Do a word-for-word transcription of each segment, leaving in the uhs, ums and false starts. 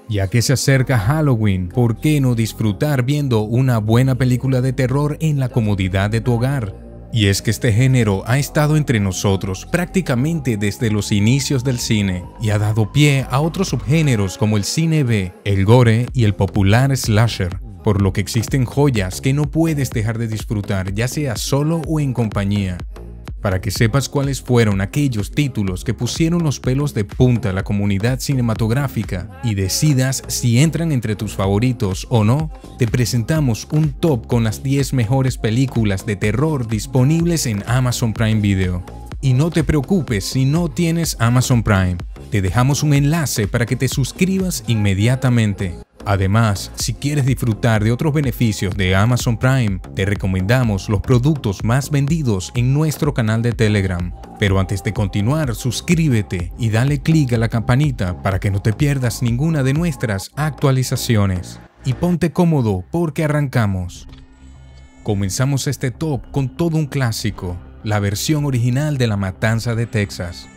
Ya que se acerca Halloween, ¿por qué no disfrutar viendo una buena película de terror en la comodidad de tu hogar? Y es que este género ha estado entre nosotros prácticamente desde los inicios del cine y ha dado pie a otros subgéneros como el cine B, el gore y el popular slasher, por lo que existen joyas que no puedes dejar de disfrutar, ya sea solo o en compañía. Para que sepas cuáles fueron aquellos títulos que pusieron los pelos de punta a la comunidad cinematográfica y decidas si entran entre tus favoritos o no, te presentamos un top con las diez mejores películas de terror disponibles en Amazon Prime Video. Y no te preocupes si no tienes Amazon Prime, te dejamos un enlace para que te suscribas inmediatamente. Además, si quieres disfrutar de otros beneficios de Amazon Prime, te recomendamos los productos más vendidos en nuestro canal de Telegram. Pero antes de continuar, suscríbete y dale clic a la campanita para que no te pierdas ninguna de nuestras actualizaciones. Y ponte cómodo porque arrancamos. Comenzamos este top con todo un clásico, la versión original de La Matanza de Texas.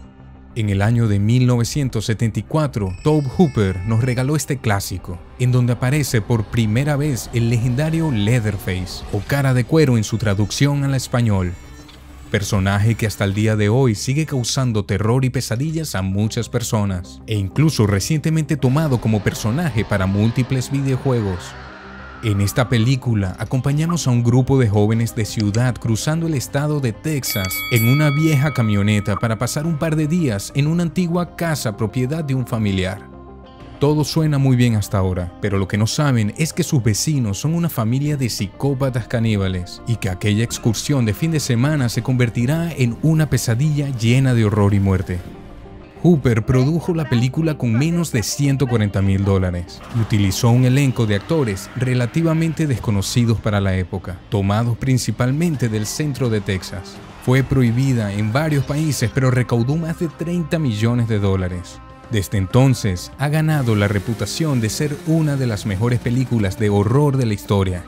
En el año de mil novecientos setenta y cuatro, Tobe Hooper nos regaló este clásico, en donde aparece por primera vez el legendario Leatherface, o cara de cuero en su traducción al español. Personaje que hasta el día de hoy sigue causando terror y pesadillas a muchas personas, e incluso recientemente tomado como personaje para múltiples videojuegos. En esta película acompañamos a un grupo de jóvenes de ciudad cruzando el estado de Texas en una vieja camioneta para pasar un par de días en una antigua casa propiedad de un familiar. Todo suena muy bien hasta ahora, pero lo que no saben es que sus vecinos son una familia de psicópatas caníbales y que aquella excursión de fin de semana se convertirá en una pesadilla llena de horror y muerte. Hooper produjo la película con menos de ciento cuarenta mil dólares y utilizó un elenco de actores relativamente desconocidos para la época, tomados principalmente del centro de Texas. Fue prohibida en varios países, pero recaudó más de treinta millones de dólares. Desde entonces, ha ganado la reputación de ser una de las mejores películas de horror de la historia.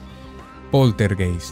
Poltergeist.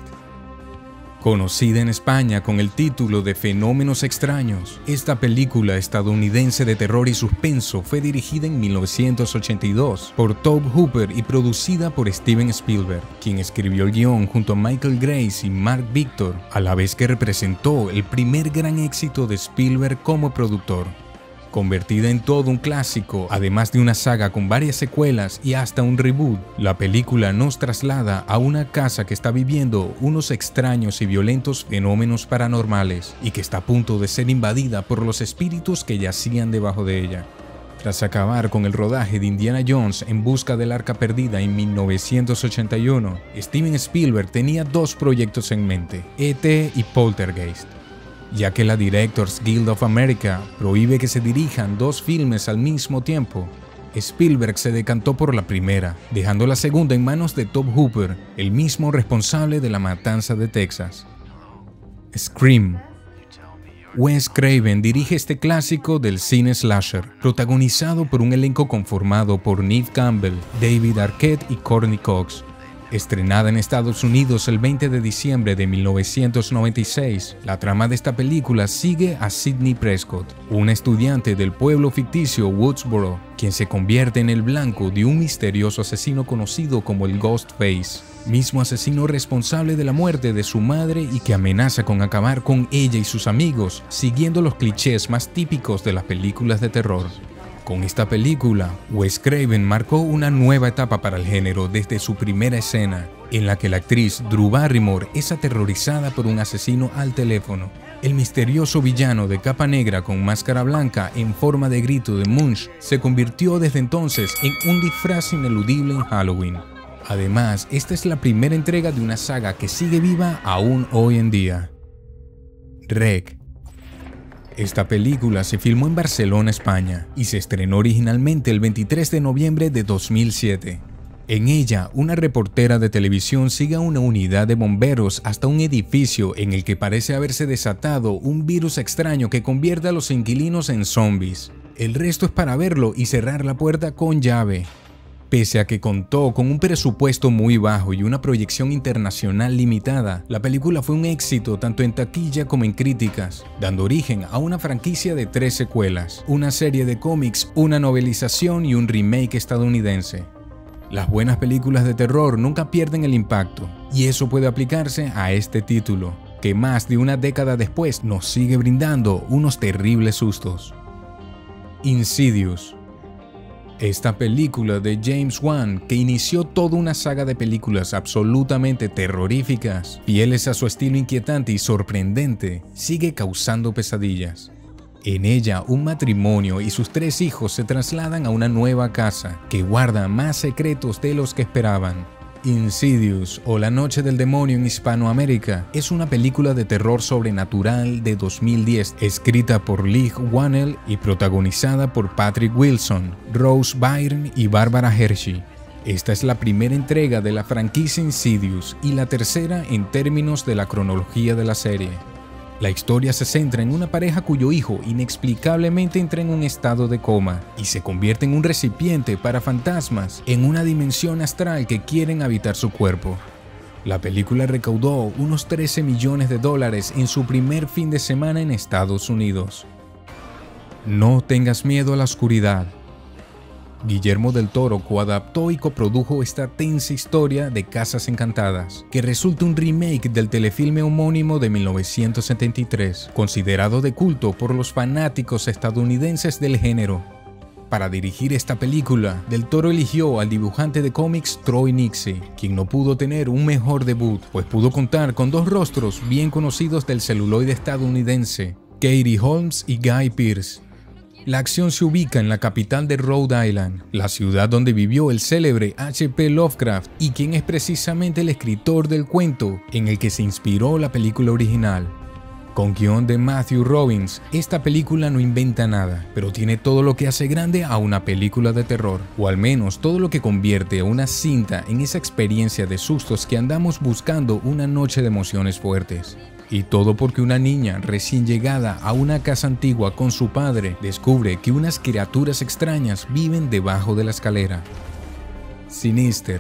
Conocida en España con el título de Fenómenos Extraños, esta película estadounidense de terror y suspenso fue dirigida en mil novecientos ochenta y dos por Tobe Hooper y producida por Steven Spielberg, quien escribió el guión junto a Michael Grace y Mark Victor, a la vez que representó el primer gran éxito de Spielberg como productor. Convertida en todo un clásico, además de una saga con varias secuelas y hasta un reboot, la película nos traslada a una casa que está viviendo unos extraños y violentos fenómenos paranormales y que está a punto de ser invadida por los espíritus que yacían debajo de ella. Tras acabar con el rodaje de Indiana Jones en busca del arca perdida en mil novecientos ochenta y uno, Steven Spielberg tenía dos proyectos en mente, E T y Poltergeist. Ya que la Directors Guild of America prohíbe que se dirijan dos filmes al mismo tiempo, Spielberg se decantó por la primera, dejando la segunda en manos de Tobe Hooper, el mismo responsable de La Matanza de Texas. Scream. Wes Craven dirige este clásico del cine slasher, protagonizado por un elenco conformado por Neve Campbell, David Arquette y Courtney Cox. Estrenada en Estados Unidos el veinte de diciembre de mil novecientos noventa y seis, la trama de esta película sigue a Sidney Prescott, una estudiante del pueblo ficticio Woodsboro, quien se convierte en el blanco de un misterioso asesino conocido como el Ghostface, mismo asesino responsable de la muerte de su madre y que amenaza con acabar con ella y sus amigos, siguiendo los clichés más típicos de las películas de terror. Con esta película, Wes Craven marcó una nueva etapa para el género desde su primera escena, en la que la actriz Drew Barrymore es aterrorizada por un asesino al teléfono. El misterioso villano de capa negra con máscara blanca en forma de grito de Munch se convirtió desde entonces en un disfraz ineludible en Halloween. Además, esta es la primera entrega de una saga que sigue viva aún hoy en día. Rec. Esta película se filmó en Barcelona, España, y se estrenó originalmente el veintitrés de noviembre de dos mil siete. En ella, una reportera de televisión sigue a una unidad de bomberos hasta un edificio en el que parece haberse desatado un virus extraño que convierte a los inquilinos en zombies. El resto es para verlo y cerrar la puerta con llave. Pese a que contó con un presupuesto muy bajo y una proyección internacional limitada, la película fue un éxito tanto en taquilla como en críticas, dando origen a una franquicia de tres secuelas, una serie de cómics, una novelización y un remake estadounidense. Las buenas películas de terror nunca pierden el impacto, y eso puede aplicarse a este título, que más de una década después nos sigue brindando unos terribles sustos. Insidious. Esta película de James Wan, que inició toda una saga de películas absolutamente terroríficas, fieles a su estilo inquietante y sorprendente, sigue causando pesadillas. En ella, un matrimonio y sus tres hijos se trasladan a una nueva casa que guarda más secretos de los que esperaban. Insidious, o La Noche del Demonio en Hispanoamérica, es una película de terror sobrenatural de dos mil diez, escrita por Leigh Whannell y protagonizada por Patrick Wilson, Rose Byrne y Barbara Hershey. Esta es la primera entrega de la franquicia Insidious y la tercera en términos de la cronología de la serie. La historia se centra en una pareja cuyo hijo inexplicablemente entra en un estado de coma y se convierte en un recipiente para fantasmas en una dimensión astral que quieren habitar su cuerpo. La película recaudó unos trece millones de dólares en su primer fin de semana en Estados Unidos. No tengas miedo a la oscuridad. Guillermo del Toro coadaptó y coprodujo esta tensa historia de Casas Encantadas, que resulta un remake del telefilme homónimo de mil novecientos setenta y tres, considerado de culto por los fanáticos estadounidenses del género. Para dirigir esta película, Del Toro eligió al dibujante de cómics Troy Nixey, quien no pudo tener un mejor debut, pues pudo contar con dos rostros bien conocidos del celuloide estadounidense, Katie Holmes y Guy Pearce. La acción se ubica en la capital de Rhode Island, la ciudad donde vivió el célebre H P Lovecraft y quien es precisamente el escritor del cuento en el que se inspiró la película original. Con guión de Matthew Robbins, esta película no inventa nada, pero tiene todo lo que hace grande a una película de terror, o al menos todo lo que convierte a una cinta en esa experiencia de sustos que andamos buscando una noche de emociones fuertes. Y todo porque una niña recién llegada a una casa antigua con su padre descubre que unas criaturas extrañas viven debajo de la escalera. Sinister.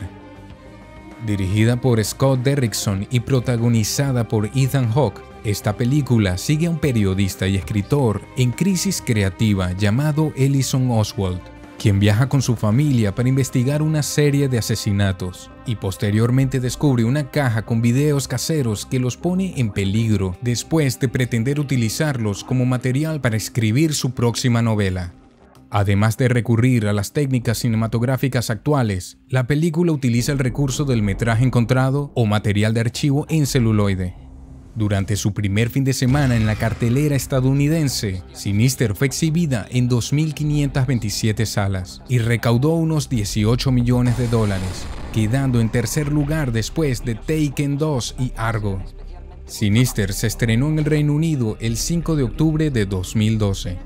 Dirigida por Scott Derrickson y protagonizada por Ethan Hawke, esta película sigue a un periodista y escritor en crisis creativa llamado Ellison Oswald, quien viaja con su familia para investigar una serie de asesinatos y posteriormente descubre una caja con videos caseros que los pone en peligro después de pretender utilizarlos como material para escribir su próxima novela. Además de recurrir a las técnicas cinematográficas actuales, la película utiliza el recurso del metraje encontrado o material de archivo en celuloide. Durante su primer fin de semana en la cartelera estadounidense, Sinister fue exhibida en dos mil quinientas veintisiete salas y recaudó unos dieciocho millones de dólares, quedando en tercer lugar después de Taken dos y Argo. Sinister se estrenó en el Reino Unido el cinco de octubre de dos mil doce.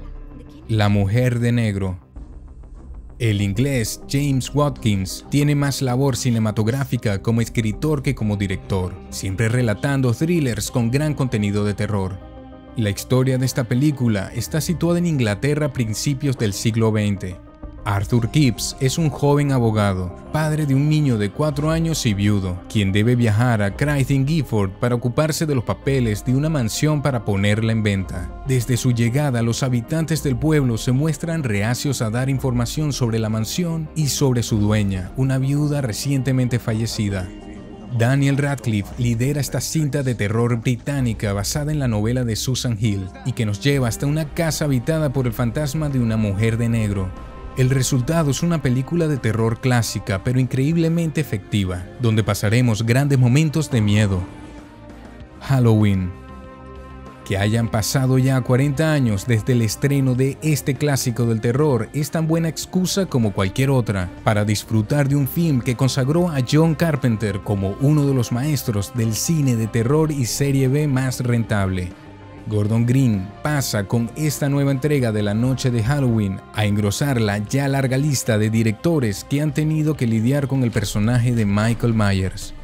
La mujer de negro. El inglés James Watkins tiene más labor cinematográfica como escritor que como director, siempre relatando thrillers con gran contenido de terror. La historia de esta película está situada en Inglaterra a principios del siglo veinte. Arthur Kipps es un joven abogado, padre de un niño de cuatro años y viudo, quien debe viajar a Creighton Gifford para ocuparse de los papeles de una mansión para ponerla en venta. Desde su llegada, los habitantes del pueblo se muestran reacios a dar información sobre la mansión y sobre su dueña, una viuda recientemente fallecida. Daniel Radcliffe lidera esta cinta de terror británica basada en la novela de Susan Hill y que nos lleva hasta una casa habitada por el fantasma de una mujer de negro. El resultado es una película de terror clásica pero increíblemente efectiva, donde pasaremos grandes momentos de miedo. Halloween. Que hayan pasado ya cuarenta años desde el estreno de este clásico del terror es tan buena excusa como cualquier otra para disfrutar de un film que consagró a John Carpenter como uno de los maestros del cine de terror y serie B más rentable. Gordon Green pasa con esta nueva entrega de La Noche de Halloween a engrosar la ya larga lista de directores que han tenido que lidiar con el personaje de Michael Myers.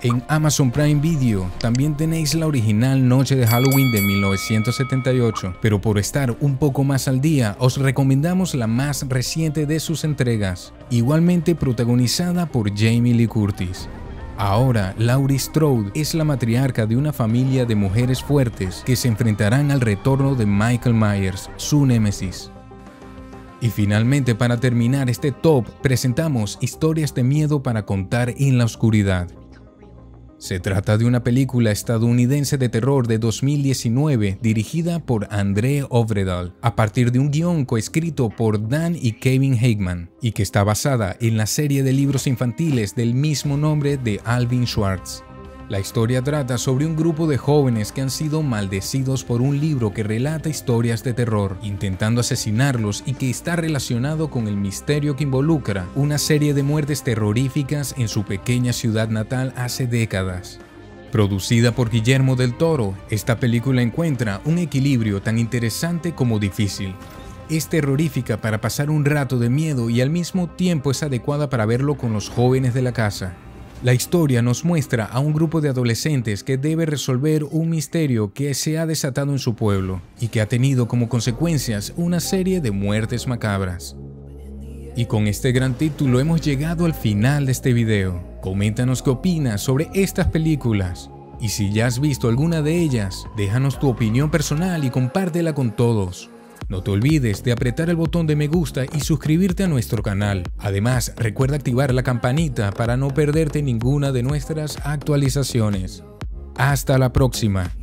En Amazon Prime Video también tenéis la original Noche de Halloween de mil novecientos setenta y ocho, pero por estar un poco más al día os recomendamos la más reciente de sus entregas, igualmente protagonizada por Jamie Lee Curtis. Ahora, Laurie Strode es la matriarca de una familia de mujeres fuertes que se enfrentarán al retorno de Michael Myers, su némesis. Y finalmente, para terminar este top, presentamos Historias de miedo para contar en la oscuridad. Se trata de una película estadounidense de terror de dos mil diecinueve dirigida por Andre Øvredal a partir de un guión coescrito por Dan y Kevin Hageman y que está basada en la serie de libros infantiles del mismo nombre de Alvin Schwartz. La historia trata sobre un grupo de jóvenes que han sido maldecidos por un libro que relata historias de terror, intentando asesinarlos y que está relacionado con el misterio que involucra una serie de muertes terroríficas en su pequeña ciudad natal hace décadas. Producida por Guillermo del Toro, esta película encuentra un equilibrio tan interesante como difícil. Es terrorífica para pasar un rato de miedo y al mismo tiempo es adecuada para verlo con los jóvenes de la casa. La historia nos muestra a un grupo de adolescentes que debe resolver un misterio que se ha desatado en su pueblo y que ha tenido como consecuencias una serie de muertes macabras. Y con este gran título hemos llegado al final de este video. Coméntanos qué opinas sobre estas películas. Y si ya has visto alguna de ellas, déjanos tu opinión personal y compártela con todos. No te olvides de apretar el botón de me gusta y suscribirte a nuestro canal. Además, recuerda activar la campanita para no perderte ninguna de nuestras actualizaciones. Hasta la próxima.